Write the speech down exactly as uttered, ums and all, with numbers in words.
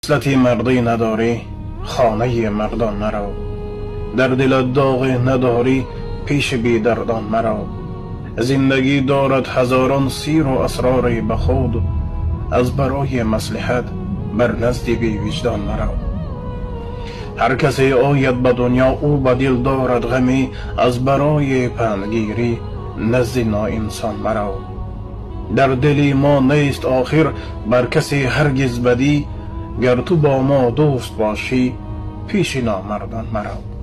خصلتی مردی نداری خانه مردان مرو. در دل داغ نداری پیش بی دردان مرو. زندگی دارد هزاران سیر و اسرار به خود، از برای مصلحت بر نزد بی وجدان مرو. هر کسی آید به دنیا او به دل دارد غمی، از برای پندگیری نزد ناانسان مرو. در دل ما نیست آخر بر کسی هرگز بدی، گر تو با ما دوست باشی پیش نامردان مرو.